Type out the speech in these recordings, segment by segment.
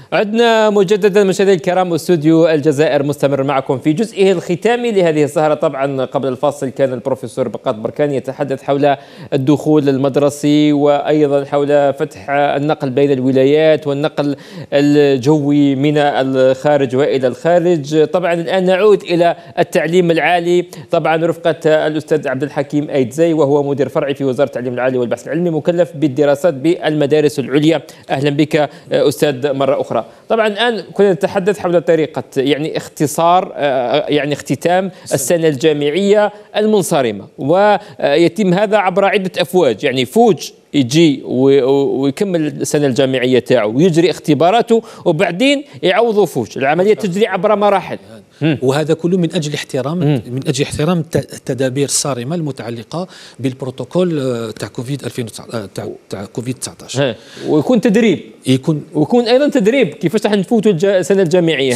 عدنا مجددا مشاهدينا الكرام، استوديو الجزائر مستمر معكم في جزئه الختامي لهذه السهرة. طبعا قبل الفاصل كان البروفيسور بقات بركان يتحدث حول الدخول المدرسي وأيضا حول فتح النقل بين الولايات والنقل الجوي من الخارج وإلى الخارج. طبعا الآن نعود إلى التعليم العالي، طبعا رفقة الأستاذ عبد الحكيم أيدزي، وهو مدير فرعي في وزارة التعليم العالي والبحث العلمي، مكلف بالدراسات بالمدارس العليا. أهلا بك أستاذ مرة أخرى. طبعا الآن كنا نتحدث حول طريقة اختصار اختتام السنة الجامعية المنصرمة، ويتم هذا عبر عدة أفواج. فوج يجي ويكمل السنة الجامعية تاعو ويجري اختباراته، وبعدين يعوضوا فوج. العملية تجري عبر مراحل، وهذا كله من أجل احترام التدابير الصارمة المتعلقة بالبروتوكول تاع كوفيد 2019 تاع كوفيد 19. ويكون تدريب، ويكون أيضا تدريب كيفاش راح نفوتوا السنة الجامعية.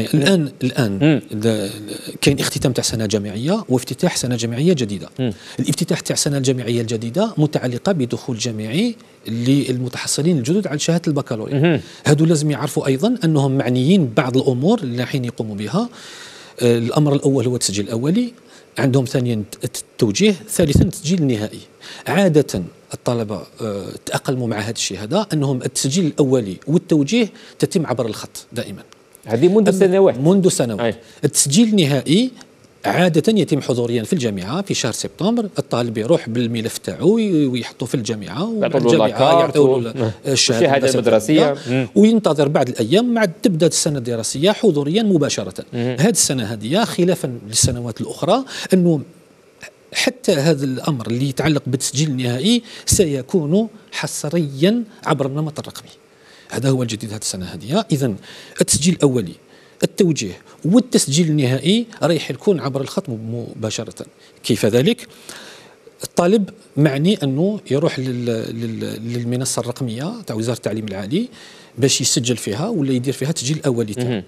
الآن كاين اختتام تاع سنة جامعية وافتتاح سنة جامعية جديدة. الافتتاح تاع السنة الجامعية الجديدة متعلقة بدخول جامعي للمتحصلين الجدد على شهادة البكالوريا. هادو لازم يعرفوا أيضا أنهم معنيين ببعض الأمور اللي رايحين يقوموا بها. الأمر الأول هو التسجيل الأولي، عندهم ثانيا التوجيه، ثالثا التسجيل النهائي. عادة الطلبة تأقلموا مع هذا الشيء هذا، أنهم التسجيل الأولي والتوجيه تتم عبر الخط دائما. هذه منذ سنوات. التسجيل النهائي عادة يتم حضوريا في الجامعة في شهر سبتمبر. الطالب يروح بالملف تاعو ويحطه في الجامعة، يعطوا له الشهادة المدرسية، وينتظر بعد الأيام مع تبدأ السنة الدراسية حضوريا مباشرة. هذه السنة هذه خلافا للسنوات الأخرى أنه حتى هذا الأمر اللي يتعلق بالتسجيل النهائي سيكون حصريا عبر النمط الرقمي. هذا هو الجديد هذه السنة هذه. إذن التسجيل الأولي، التوجيه والتسجيل النهائي رايح يكون عبر الخط مباشرة. كيف ذلك؟ الطالب معني أنه يروح للمنصة الرقمية تاع وزارة التعليم العالي باش يسجل فيها ولا يدير فيها تسجيل أولي تاعو.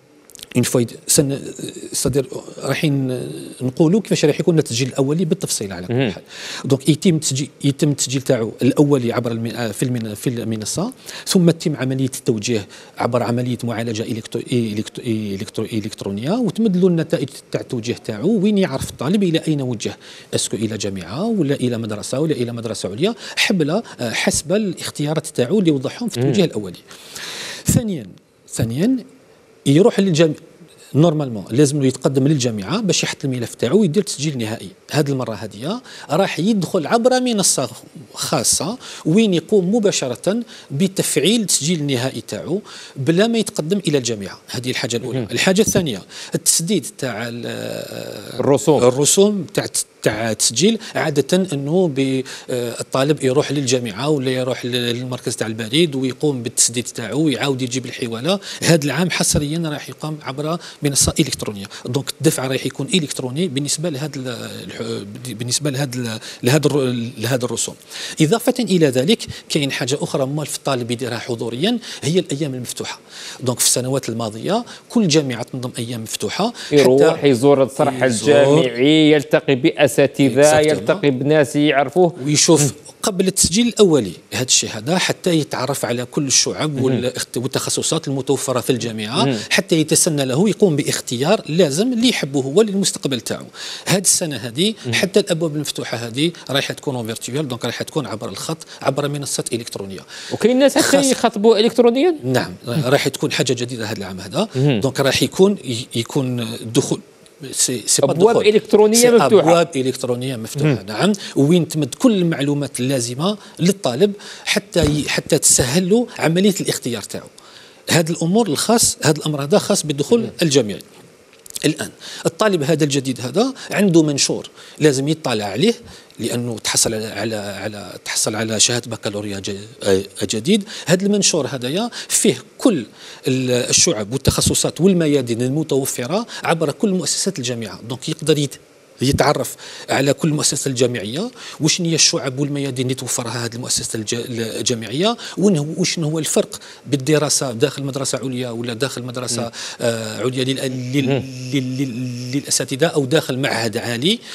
رايحين نقولوا كيفاش راح يكون التسجيل الاولي بالتفصيل على كل حال. دونك يتم التسجيل تاعو الاولي عبر في المنصه، ثم تتم عمليه التوجيه عبر عمليه معالجه الكترونيه، وتمد له النتائج تاع التوجيه تاعو وين يعرف الطالب الى اين وجه، اسكو الى جامعه ولا الى مدرسه ولا الى مدرسه عليا، حسب الاختيارات تاعو اللي وضعهم في التوجيه الاولي. ثانيا يروح للجامعة. نورمالمون لازم يتقدم للجامعه باش يحط الملف تاعو ويدير تسجيل نهائي. هذه المره هذه راح يدخل عبر منصه خاصه وين يقوم مباشره بتفعيل التسجيل النهائي تاعو بلا ما يتقدم الى الجامعه. هذه الحاجه الاولى. الحاجه الثانيه التسديد تاع الرسوم تاع التسجيل. عاده انه الطالب يروح للجامعه ولا يروح للمركز تاع البريد ويقوم بالتسديد تاعو ويعاود يجيب الحواله. هذا العام حصريا راح يقام عبر منصه الكترونيه. دونك الدفع راح يكون الكتروني بالنسبه لهذا الرسوم. اضافه الى ذلك كاين حاجه اخرى مال في الطالب يديرها حضوريا، هي الايام المفتوحه. دونك في السنوات الماضيه كل جامعه تنظم ايام مفتوحه، يروح يزور الصرح الجامعي، يلتقي باساتذه، يلتقي بناس يعرفوه ويشوف قبل التسجيل الأولي هذا الشيء هذا، حتى يتعرف على كل الشعب والتخصصات المتوفرة في الجامعة، حتى يتسنى له يقوم باختيار لازم اللي يحبه هو للمستقبل تاعو. هذه السنة هذه حتى الأبواب المفتوحة هذه رايحة تكون فيرتوال، دونك رايحة تكون عبر الخط عبر منصات إلكترونية. وكاين الناس حتى يخاطبوا إلكترونيا. نعم، رايحة تكون حاجة جديدة هذا العام هذا. دونك راح يكون الدخول أبواب إلكترونية مفتوحة. أبواب إلكترونية مفتوحة. نعم، وين تمد كل المعلومات اللازمة للطالب حتى تسهل له عملية الاختيار تاعو. هذه الأمور هذا الأمر هذا خاص بالدخول الجامعي. الآن الطالب هذا الجديد هذا عنده منشور لازم يطلع عليه، لأنه تحصل على شهادة بكالوريا جديد. هذا المنشور هذايا فيه كل الشعب والتخصصات والميادين المتوفرة عبر كل مؤسسات الجامعة. دونك يقدر يتعرف على كل المؤسسات الجامعية، وشن هي الشعب والميادين اللي توفرها هذه المؤسسات الجامعية، وشنو هو الفرق بالدراسة داخل مدرسة عليا ولا داخل مدرسة عليا للأساتذة أو داخل معهد عالي.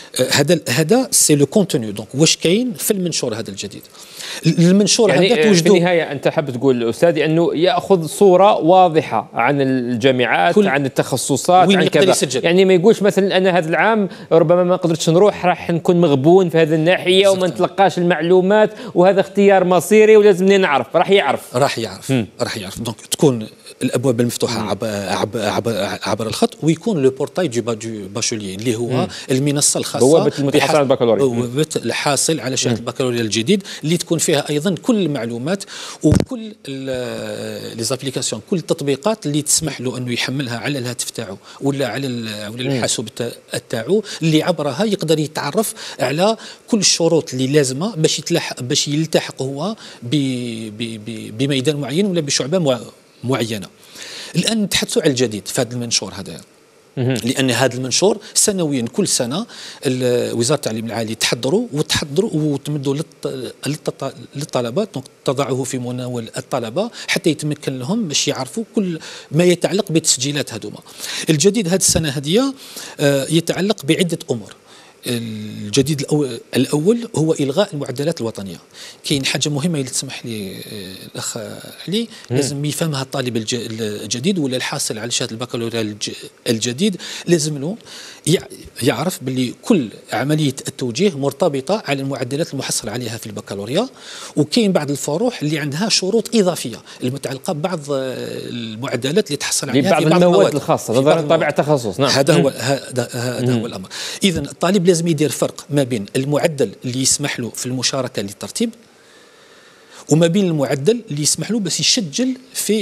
هذا سي لو كونتوني. دونك واش كاين في المنشور هذا الجديد؟ المنشور يعني هذا توجدوا في النهايه انت حاب تقول استاذي انه ياخذ صوره واضحه عن الجامعات، عن التخصصات، وين عن يقدر كذا. يسجل. يعني ما يقولش مثلا انا هذا العام ربما ما قدرتش نروح، راح نكون مغبون في هذه الناحيه وما نتلقاش المعلومات، وهذا اختيار مصيري ولازمني نعرف. راح يعرف. دونك تكون الابواب المفتوحه عبر الخط، ويكون لو بورتاي دو باشوليي اللي هو المنصه الخاصه بوابه المتحصل على البكالوريا، بوابه الحاصل على شهاده البكالوريا الجديد، اللي تكون فيها ايضا كل المعلومات وكل لي زابليكاسيون، كل التطبيقات اللي تسمح له انه يحملها على الهاتف تاعو ولا على الحاسوب تاعو، اللي عبرها يقدر يتعرف على كل الشروط اللي لازمه باش يلتحق هو بميدان معين ولا بشعبه معينه. الان نتحدثوا على الجديد في هذا المنشور هذا، لان هذا المنشور سنويا كل سنه وزاره التعليم العالي تحضروا وتمدوا للطلبه، تضعه في مناول الطلبه حتى يتمكن لهم باش يعرفوا كل ما يتعلق بالتسجيلات هذوما. الجديد هذه السنه هذه يتعلق بعده امور. الجديد الأول هو إلغاء المعدلات الوطنية. كاين حاجة مهمة اللي تسمح لي الأخ علي لازم يفهمها الطالب الجديد ولا الحاصل على شهادة البكالوريا الجديد، لازم له يعرف باللي كل عملية التوجيه مرتبطة على المعدلات المحصل عليها في البكالوريا، وكاين بعض الفروع اللي عندها شروط إضافية المتعلقة ببعض المعدلات اللي تحصل عليها في بعض المواد الخاصة نظرا لطبيعة التخصص. نعم. هذا هو الأمر. إذن الطالب لازم يدير فرق ما بين المعدل اللي يسمح له في المشاركة للترتيب وما بين المعدل اللي يسمح له بس يسجل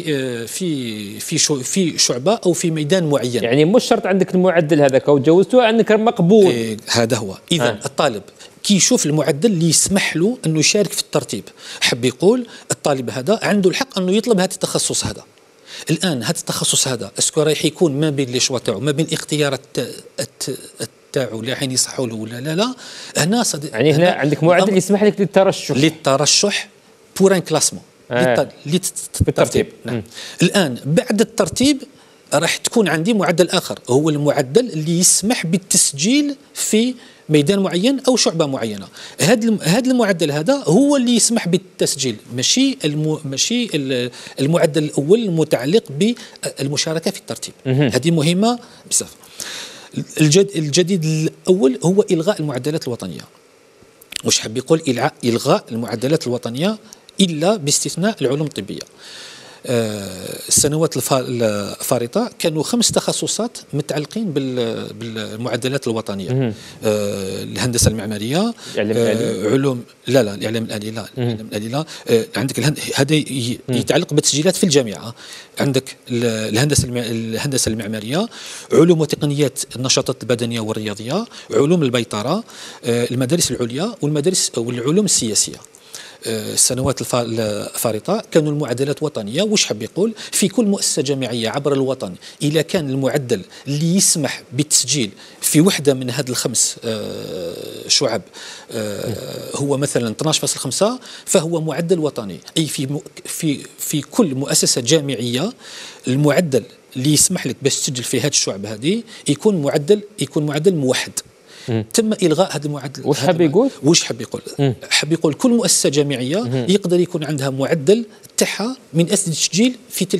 في شعبة أو في ميدان معين. يعني مش شرط عندك المعدل هذاك وتجاوزته أنك مقبول. هذا هو. إذن الطالب كي يشوف المعدل اللي يسمح له أنه يشارك في الترتيب، حب يقول الطالب هذا عنده الحق أنه يطلب هذا التخصص هذا. الآن هذا التخصص هذا اسكو رايح يكون ما بين لي شوا تاعو، ما بين الاختيارات تاعو اللي رايحين يصحوا له ولا لا. هنا يعني هنا عندك معدل يسمح لك للترشح بور ان كلاسمون للترتيب. نعم. الآن بعد الترتيب راح تكون عندي معدل آخر، هو المعدل اللي يسمح بالتسجيل في ميدان معين أو شعبة معينة. هذا المعدل هذا هو اللي يسمح بالتسجيل، ماشي المعدل الأول المتعلق بالمشاركة في الترتيب. هذه مهمة بزاف. الجديد الأول هو إلغاء المعدلات الوطنية. واش حاب يقول إلغاء المعدلات الوطنية إلا باستثناء العلوم الطبية. السنوات الفارطة كانوا 5 تخصصات متعلقين بالمعدلات الوطنية. الهندسة المعمارية، علوم الإعلام الآلي لا. عندك هذا يتعلق بالتسجيلات في الجامعة. عندك الهندسة المعمارية، علوم وتقنيات النشاطات البدنية والرياضية، علوم البيطرة، المدارس العليا والمدارس والعلوم السياسية. السنوات الفارطة كانوا المعدلات وطنية. وش حب يقول في كل مؤسسة جامعية عبر الوطن إذا كان المعدل اللي يسمح بالتسجيل في وحدة من هذه ال5 شعب هو مثلا 12.5 فهو معدل وطني. أي في كل مؤسسة جامعية المعدل اللي يسمح لك باش تسجل في هذه الشعب هذه يكون معدل موحد. تم إلغاء هذا المعدل. واش حاب يقول؟ حاب يقول كل مؤسسة جامعية يقدر يكون عندها معدل تاعها من أجل التسجيل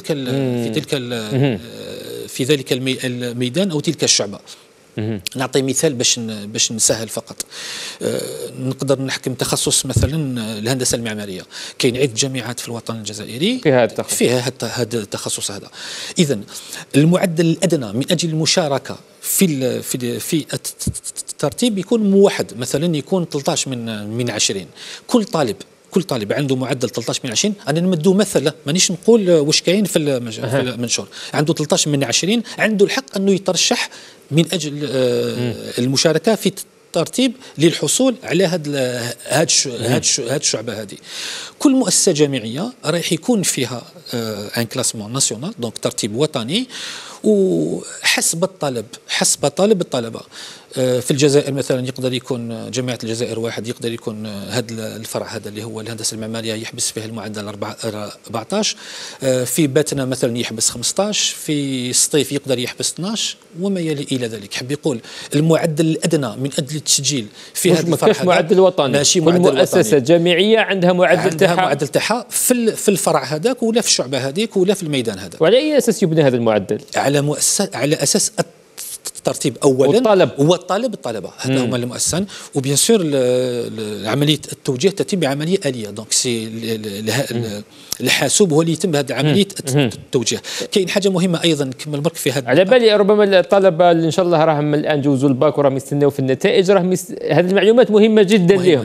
في ذلك الميدان أو تلك الشعبة. نعطي مثال باش نسهل فقط. نقدر نحكم تخصص مثلا الهندسة المعمارية، كاين عدة جامعات في الوطن الجزائري فيها هذا التخصص هذا. إذن المعدل الأدنى من أجل المشاركة في الترتيب يكون موحد، مثلا يكون 13 من 20. كل طالب عنده معدل 13 من 20. أنا نمدو مثلا مانيش نقول واش كاين في المنشور. عنده 13 من 20 عنده الحق أنه يترشح من أجل المشاركة في الترتيب للحصول على هذه الشعبة هذه. كل مؤسسة جامعية رايح يكون فيها ان كلاسمون ناسيونال، دونك ترتيب وطني، وحسب الطلبة. في الجزائر مثلا يقدر يكون جامعة الجزائر واحد يقدر يكون هذا الفرع هذا اللي هو الهندسة المعمارية يحبس فيه المعدل 14، في باتنا مثلا يحبس 15، في الصيف يقدر يحبس 12 وما يلي إلى ذلك. حب يقول المعدل الأدنى من أجل التسجيل في هذا الفرع هذا معدل وطني، ماشي كل مؤسسة جامعية عندها معدل تاعها في الفرع هذاك ولا في الشعبة هذيك ولا في الميدان هذا. وعلى أي أساس يبنى هذا المعدل؟ على أساس الترتيب اولا الطلبه هذا هما المؤسسان، وبيان سور عمليه التوجيه تتم بعمليه اليه. دونك سي الحاسوب هو اللي يتم هذه عمليه التوجيه. كاين حاجه مهمه ايضا نكمل برك في هذا على بالي ربما الطلبه اللي ان شاء الله راهم الان جوزوا الباك وراهم يستناو في النتائج، راهم هذه المعلومات مهمه جدا لهم،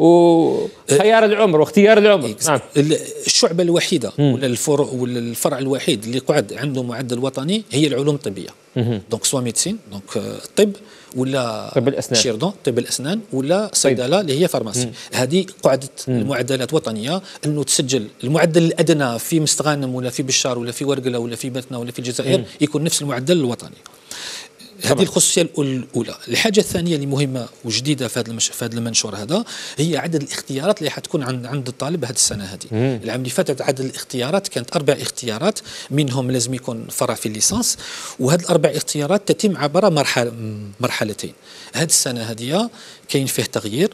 وخيار العمر واختيار العمر. نعم. الشعبه الوحيده ولا الفرع الوحيد اللي قعد عنده معدل وطني هي العلوم الطبيه. دونك سوا ميديسين، دونك الطب ولا طب الاسنان، شيردون طب الاسنان ولا صيدله اللي هي فارماسي. هذه قعدت المعدلات وطنيه انه تسجل المعدل الادنى في مستغانم ولا في بشار ولا في ورقله ولا في باتنا ولا في الجزائر يكون نفس المعدل الوطني. هذه الخصوصيه الاولى. الحاجه الثانيه اللي مهمه وجديده في هذا المنشور هذا هي عدد الاختيارات اللي حتكون عند الطالب هذه السنه هذه. العام اللي فات عدد الاختيارات كانت 4 اختيارات، منهم لازم يكون فرع في الليسانس، وهذه الاربع اختيارات تتم عبر مرحلتين. هذه السنه هذه كاين فيه تغيير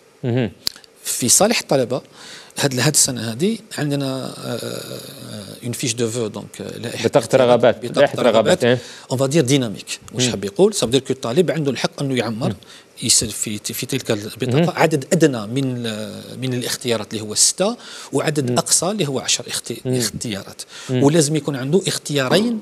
في صالح الطلبه. هذه السنه هذه عندنا اون فيش دو فو، دونك بطاقه رغبات اون فا دير ديناميك. واش حاب يقول؟ صافي دير كو الطالب عنده الحق انه يعمر يسجل في تلك البطاقه عدد ادنى من الاختيارات اللي هو 6، وعدد اقصى اللي هو 10 اختيارات. ولازم يكون عنده اختيارين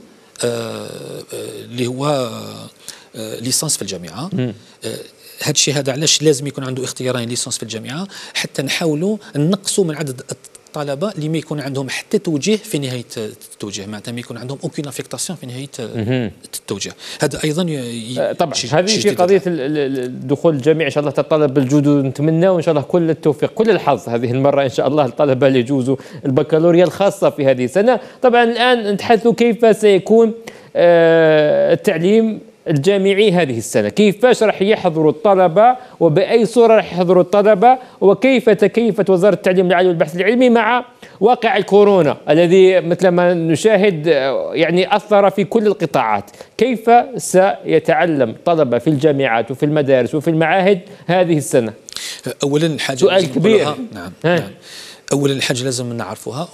اللي هو ليسانس في الجامعه. هذا الشيء هذا علاش لازم يكون عنده اختيارين ليسانس في الجامعه، حتى نحاولوا نقصوا من عدد الطلبه اللي ما يكون عندهم حتى توجيه في نهايه التوجيه، معناتها ما يكون عندهم اوكين افيكتاسيون في نهايه التوجيه. هذا ايضا طبعا هذه في قضيه الدخول الجامعي ان شاء الله تتطلب الجهد، ونتمنى وان شاء الله كل التوفيق كل الحظ هذه المره ان شاء الله الطلبه اللي يجوزوا البكالوريا الخاصه في هذه السنه. طبعا الان نتحدث كيف سيكون التعليم الجامعي هذه السنة، كيفاش راح يحضروا الطلبة وبأي صورة راح يحضروا الطلبة، وكيف تكيفت وزارة التعليم العالي والبحث العلمي مع واقع الكورونا الذي مثل ما نشاهد يعني أثر في كل القطاعات. كيف سيتعلم طلبة في الجامعات وفي المدارس وفي المعاهد هذه السنة؟ أولا حاجة سؤال كبير. نعم. أولا حاجة لازم نعرفوها،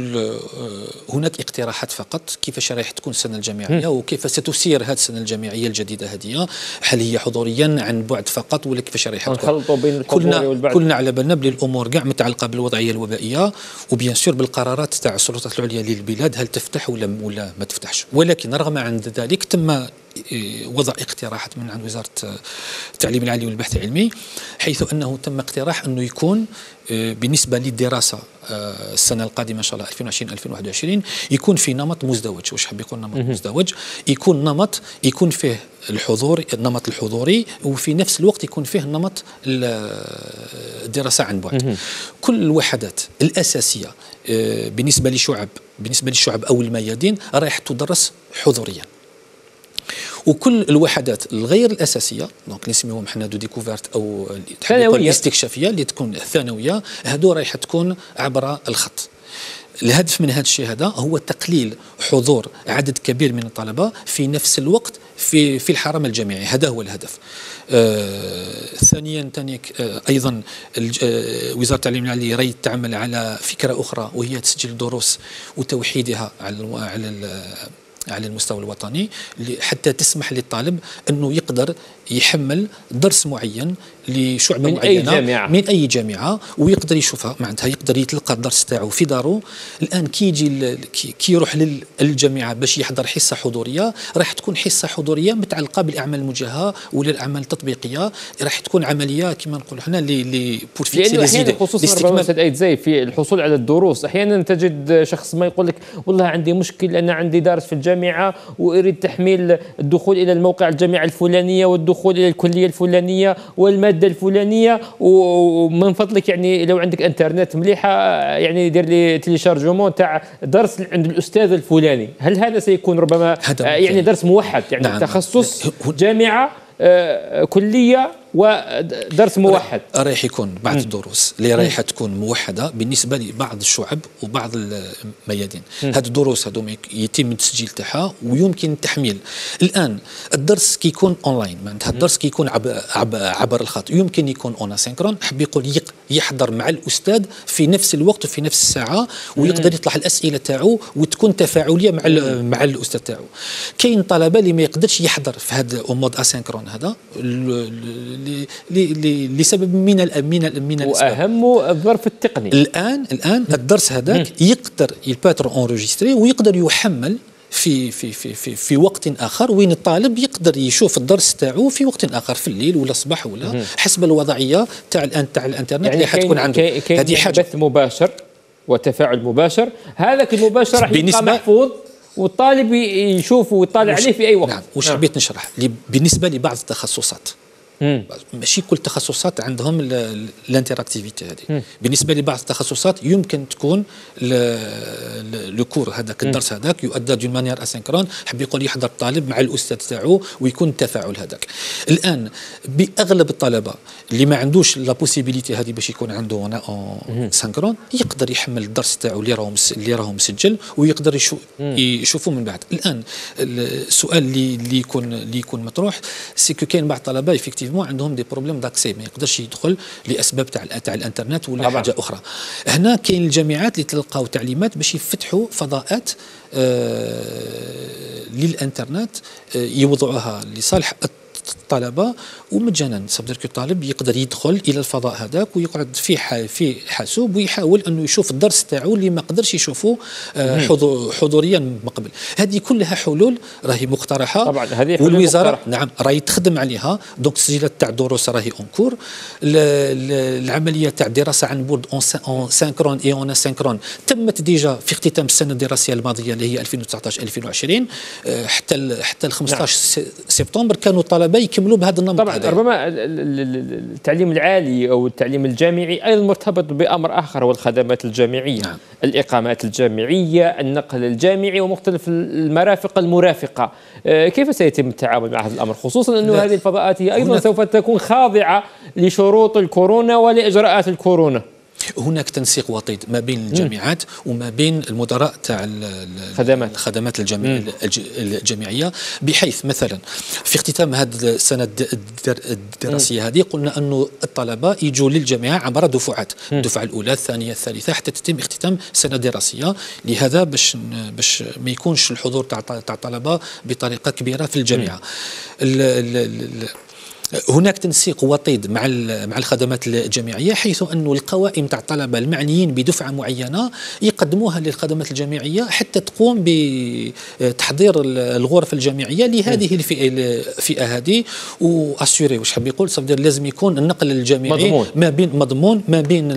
هناك اقتراحات فقط كيفاش راح تكون السنه الجامعيه وكيف ستسير هذه السنه الجامعيه الجديده هذه، هل هي حضوريا عن بعد فقط ولا كيفاش راح تكون؟ نخلطوا بين الحضوري والبعد. كلنا على بالنا بلي الامور كاع متعلقه بالوضعيه الوبائيه وبيان سور بالقرارات تاع السلطات العليا للبلاد هل تفتح ولا ما تفتحش. ولكن رغم عن ذلك تم وضع اقتراحات من عند وزاره التعليم العالي والبحث العلمي، حيث انه تم اقتراح انه يكون بالنسبه للدراسه السنه القادمه ان شاء الله 2020 يكون في نمط مزدوج. واش حاب يكون نمط مزدوج؟ يكون نمط يكون فيه النمط الحضوري وفي نفس الوقت يكون فيه نمط الدراسه عن بعد. كل الوحدات الاساسيه بالنسبه للشعب او الميادين راح تدرس حضوريا، وكل الوحدات الغير الاساسيه دونك نسميهم حنا دو ديكوفيرت او الاستكشافيه اللي تكون ثانويه، هذو رايحه تكون عبر الخط. الهدف من هذا الشيء هذا هو تقليل حضور عدد كبير من الطلبه في نفس الوقت في الحرم الجامعي، هذا هو الهدف. ثانيا ايضا وزاره التعليم العالي راهي تعمل على فكره اخرى، وهي تسجيل دروس وتوحيدها على المستوى الوطني حتى تسمح للطالب انه يقدر يحمل درس معين لشعبه معينه من اي جامعه ويقدر يشوفها، معناتها يقدر يتلقى الدرس تاعو في داره. الان كي يروح للجامعه باش يحضر حصه حضوريه، راح تكون حصه حضوريه متعلقه بالاعمال الموجهه ولا الاعمال التطبيقيه، راح تكون عمليه كما نقولوا حنا لي بور فيكسي لي زيدي. خصوصا استاذ ايد زي في الحصول على الدروس، احيانا تجد شخص ما يقول لك والله عندي مشكل، انا عندي دارس في الجامعه واريد تحميل الدخول الى الموقع الجامعه الفلانيه والدخول الدخول الى الكليه الفلانيه والماده الفلانيه، ومن فضلك يعني لو عندك انترنت مليحه يعني دير لي تيليشارجمون تاع درس عند الاستاذ الفلاني. هل هذا سيكون ربما يعني درس موحد، يعني نعم تخصص جامعه كليه ودرس موحد؟ رايح يكون بعض الدروس اللي رايحه تكون موحده بالنسبه لبعض الشعب وبعض الميادين. هذه الدروس هذوما يتم التسجيل تاعها ويمكن التحميل. الان الدرس كيكون اونلاين، معناتها الدرس كيكون عبر الخط، يمكن يكون اون اسينكرون، حب يقول يحضر مع الاستاذ في نفس الوقت وفي نفس الساعه، ويقدر يطرح الاسئله تاعو وتكون تفاعليه مع الاستاذ تاعو. كاين طلبه اللي ما يقدرش يحضر في هذا مود اسينكرون هذا لسبب من الاسباب، واهم الظرف التقني. الان الدرس هذاك يقدر يباتر انريجستري ويقدر يحمل في وقت اخر، وين الطالب يقدر يشوف الدرس تاعو في وقت اخر، في الليل ولا الصباح ولا حسب الوضعيه تاع الانترنت يعني اللي حتكون عنده. هذه حاجه بث مباشر وتفاعل مباشر، هذاك المباشر راح يبقى محفوظ والطالب يشوفه ويطالع عليه في اي وقت. نعم. وش حبيت نشرح بالنسبه لبعض التخصصات، ماشي كل التخصصات عندهم الانتراكتيفيتي هذه. بالنسبه لبعض التخصصات يمكن تكون لو كور هذاك الدرس هذاك يؤدى دون مانيير اسينكرون، حب يقول يحضر الطالب مع الاستاذ تاعو ويكون التفاعل هذاك. الان باغلب الطلبه اللي ما عندوش لا بوسيبيليتي هذه باش يكون عنده سانكرون، يقدر يحمل الدرس تاعو اللي راهو مسجل ويقدر يشوفه من بعد. الان السؤال اللي يكون مطروح سيكو كاين بعض الطلبه افكتيفمون عندهم دي بروبليم داكسي، ما يقدرش يدخل لاسباب تاع الانترنت ولا طبعا حاجه اخرى. هنا كاين الجامعات اللي تلقاو تعليمات باش يفتحوا فضاءات للانترنت يوضعوها لصالح الطلبه ومجانا. صدر الطالب يقدر يدخل الى الفضاء هذاك ويقعد في حاسوب ويحاول انه يشوف الدرس تاعو اللي ما قدرش يشوفه حضوريا من قبل. هذه كلها حلول راهي مقترحه طبعا، هذه والوزاره نعم راهي تخدم عليها. دونك التسجيلات تاع الدروس راهي اونكور، العمليه تاع الدراسه عن بعد اون سانكرون اي اون اسينكرون تمت ديجا في اختتام السنه الدراسيه الماضيه اللي هي 2019 2020 حتى ال 15 سبتمبر كانوا الطلبه يكملوا بهذا النمط. طبعا ربما التعليم العالي او التعليم الجامعي ايضا مرتبط بامر اخر هو الخدمات الجامعيه. نعم. الاقامات الجامعيه، النقل الجامعي ومختلف المرافق المرافقه. كيف سيتم التعامل مع هذا الامر، خصوصا انه هذه الفضاءات هي ايضا سوف تكون خاضعه لشروط الكورونا ولاجراءات الكورونا؟ هناك تنسيق وطيد ما بين الجامعات وما بين المدراء تاع الخدمات الجامعية، بحيث مثلا في اختتام هذه السنة الدراسية هذه قلنا أنه الطلبة يجوا للجامعة عبر دفعات، الدفعة الأولى الثانية الثالثة حتى تتم اختتام سنة دراسية. لهذا باش ما يكونش الحضور تاع الطلبة بطريقة كبيرة في الجامعة. هناك تنسيق وطيد مع الخدمات الجامعيه، حيث انه القوائم تاع الطلبه المعنيين بدفعه معينه يقدموها للخدمات الجامعيه حتى تقوم بتحضير الغرف الجامعيه لهذه الفئه هذه. واسيوري واش حاب يقول صافي لازم يكون النقل الجامعي مضمون ما بين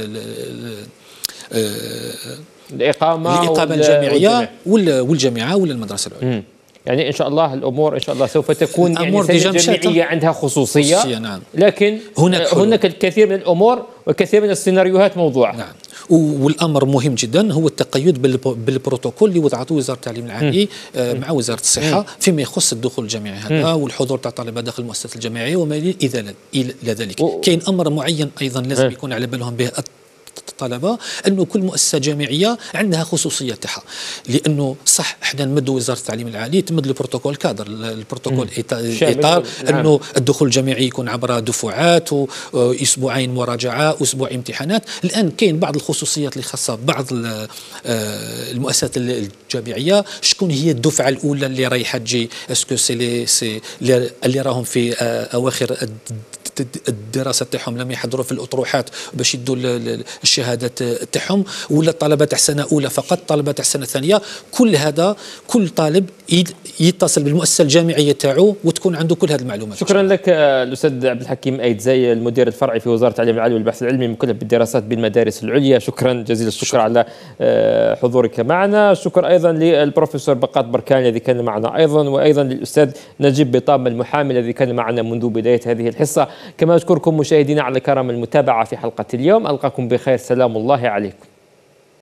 الإقامة الجامعيه والجامعه ولا المدرسه العليا. يعني ان شاء الله الامور ان شاء الله سوف تكون يعني سنة جامعيه عندها خصوصيه. نعم. لكن هناك الكثير من الامور والكثير من السيناريوهات موضوعه. نعم. والامر مهم جدا هو التقيد بالبروتوكول اللي وضعته وزاره التعليم العالي مع وزاره الصحه فيما يخص الدخول الجامعي هذا والحضور تاع الطلبه داخل المؤسسات الجامعيه وما الى ذلك. كاين امر معين ايضا لازم يكون على بالهم به الطلبه، انه كل مؤسسه جامعيه عندها خصوصيه تاعها، لانه صح احنا نمدوا وزاره التعليم العالي تمد البروتوكول كادر، البروتوكول اطار انه الدخول الجامعي يكون عبر دفعات واسبوعين مراجعه اسبوع امتحانات. الان كاين بعض الخصوصيات اللي خاصه ببعض المؤسسات الجامعيه. شكون هي الدفعه الاولى اللي رايحه تجي؟ اسكو سي اللي راهم في اواخر الدراسه تاعهم لم يحضروا في الاطروحات باش يدوا الشهادات تاعهم، ولا الطلبه تاع سنه اولى فقط، طلبه تاع سنه ثانيه. كل هذا كل طالب يتصل بالمؤسسه الجامعيه تاعو وتكون عنده كل هذه المعلومات. شكرا لك الاستاذ عبد الحكيم أيدزاي، المدير الفرعي في وزاره التعليم العالي والبحث العلمي مكلف بالدراسات بالمدارس العليا. شكرا جزيل الشكر على حضورك معنا. شكر ايضا للبروفيسور بقات بركاني الذي كان معنا ايضا، وايضا للاستاذ نجيب بطام المحامي الذي كان معنا منذ بدايه هذه الحصه. كما اشكركم مشاهدينا على كرم المتابعه في حلقه اليوم. القاكم بخير، سلام الله عليكم.